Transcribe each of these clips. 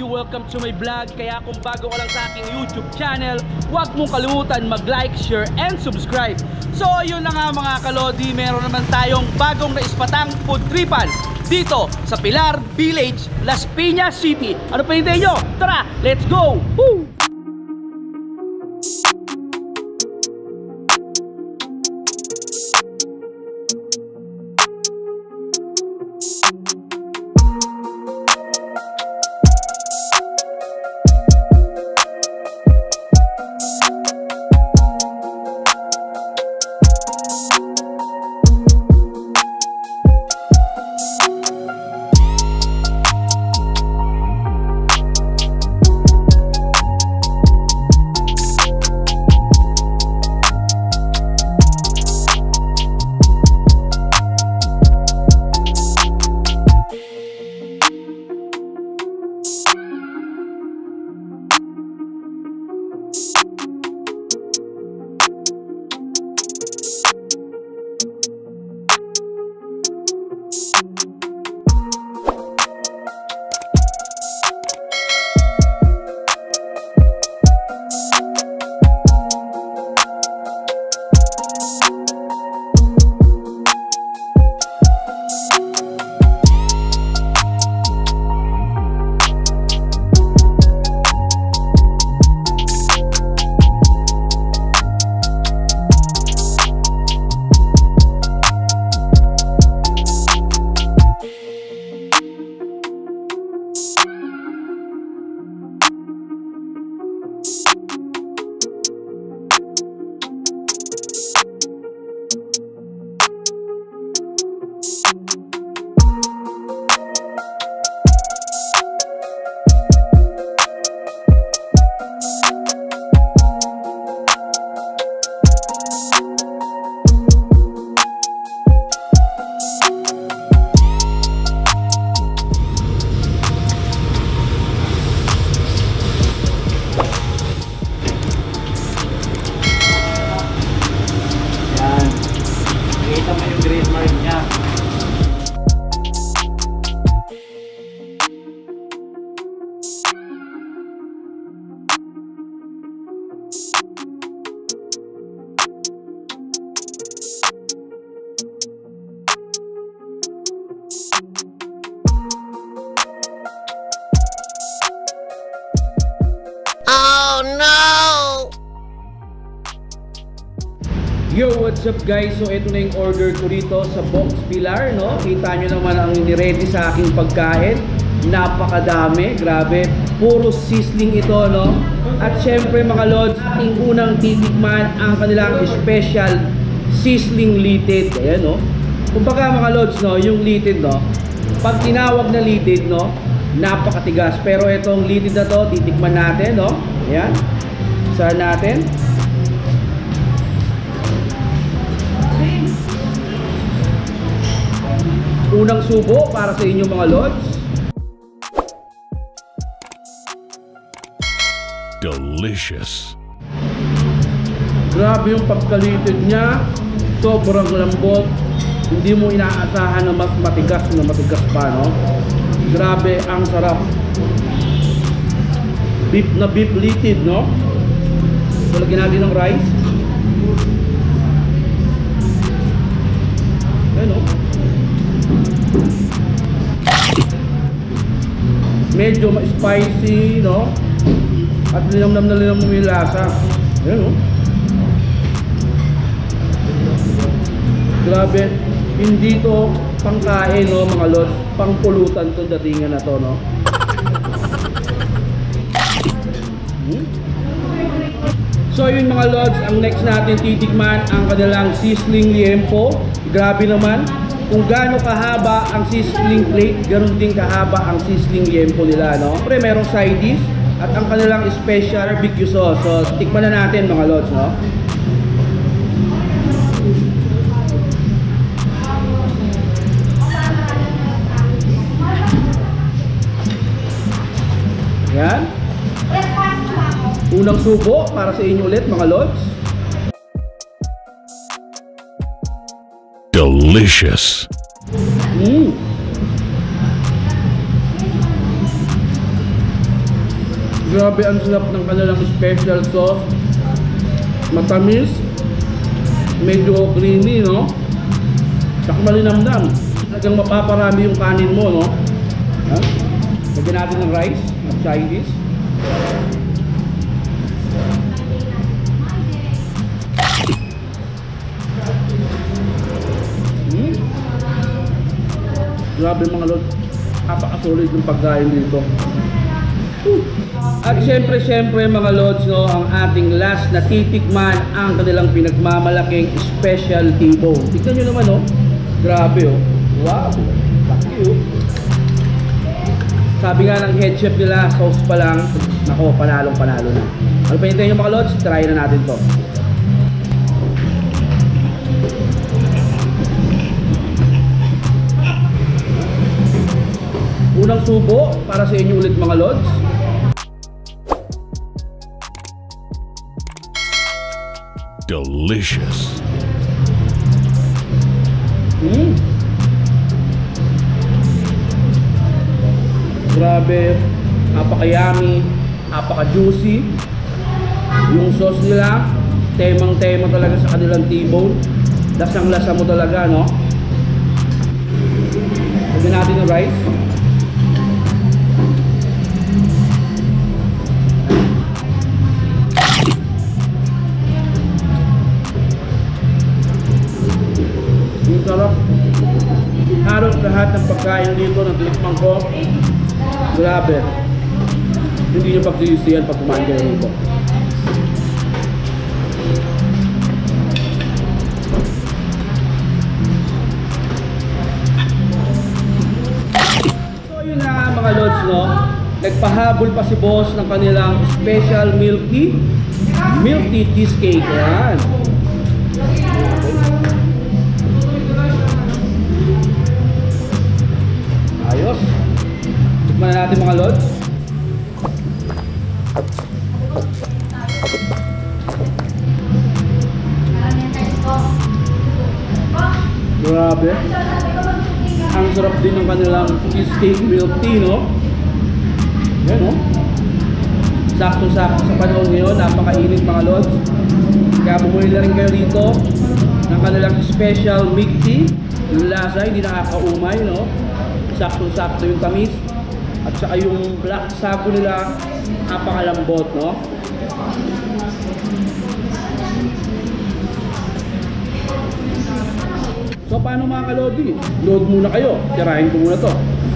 you, welcome to my vlog. Kaya kung bago ka lang sa aking YouTube channel, huwag mong kalimutan mag-like, share, and subscribe. So yun na nga mga kalodi, meron naman tayong bagong naispatang food tripan dito sa Pilar Village, Las Piñas City. Ano pa hintayin nyo? Tara, let's go! Woo! Yo, what's up guys? So ito na yung order ko dito sa Box Pilar, no? Kita nyo naman ang niready sa aking pagkain. Napakadami, grabe. Puro sizzling ito, no? At syempre mga lods, ating unang titikman ang kanilang special sizzling litid. Ayan, no? Kumbaga mga lods, no? Yung litid, no? Pag tinawag na litid, no? Napakatigas. Pero itong litid na to, titikman natin, no? Ayan. Saan natin? Unang subo para sa inyo mga lods. Delicious. Grabe yung pagkalitid niya. Sobrang lambot. Hindi mo inaasahan na mas matigas pa, no? Grabe, ang sarap. Beef na beef litid, no? So, lagyan natin ng rice. Ayan, no? Medyo ma-spicy, no? At linamnam na linamnam yung lasa. Ayan, no? Grabe. Hindi to pangkain, no, mga lods. Pangpulutan to datingan na to, no? So yun mga lods, ang next natin titikman ang kanilang sizzling liempo. Grabe naman. Kung gaano kahaba ang sizzling plate, ganoon din kahaba ang sizzling liempo nila, no? Pre, merong side dish at ang kanilang special barbecue sauce. So, tikman na natin mga lods, no? Yan. Unang subo para sa inyo ulit mga lods. Delicious. Grabe ang sarap ng kanilang special sauce. Matamis. Medyo creamy, no? Tsaka malinamnam. Talagang mapaparami yung kanin mo, no? Ha? Lagyan natin ng rice at Chinese. Grabe mga lods, napaka-solid yung pagkain dito. At syempre mga lods, no, ang ating last na titikman ang kanilang pinagmamalaking specialty bowl. Tignan nyo naman, no? Grabe, oh. Wow! Laki, oh. Sabi nga ng head chef nila, sauce pa lang, nako, panalong-panalo na. Ano pa hintayin nyo mga lods? Try na natin to. Unang subo para sa inyo ulit mga lods. Delicious. Grabe, napaka-yummy, napaka-juicy. Yung sauce nila, temang-tema talaga sa kanilang T-bone. Lasang-lasa mo talaga, no? Lagyan natin ng rice. Yung sarap. Halos lahat ng pagkain dito ng tinikman ko. Grabe. Hindi nyo pagsisisihan pag kumain kayo dito. So yun na mga lods, no? Nagpahabol pa si boss ng kanilang special milk tea cheesecake. Yan. Ayos. Tikman na natin mga lods. Grabe. Ang sarap din ng kanilang cheesecake milk tea, no? Yan, no? Sakto-sakto sa panahon ngayon, napakainit mga lods. Kaya bumuli na rin kayo dito ng kanilang special milk tea. Yung lasa, hindi nakakaumay, no? Sakto-sakto yung tamis. At saka yung black sago nila, napakalambot, no? So paano mga kalodi? Load muna kayo. Tirahin ko muna to.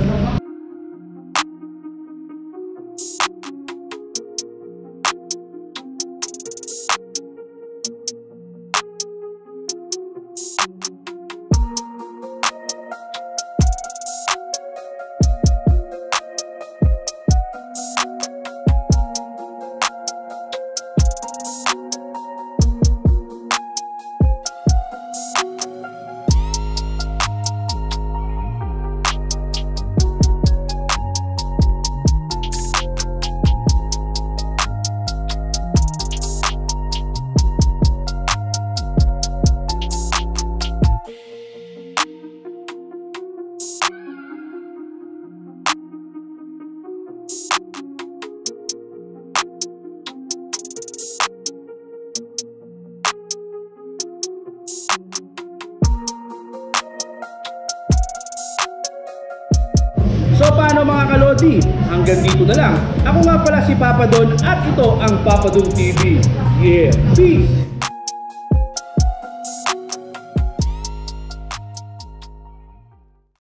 So paano mga kalodi? Hanggang dito na lang. Ako nga pala si Papa Don at ito ang Papa Don TV. Yeah, peace!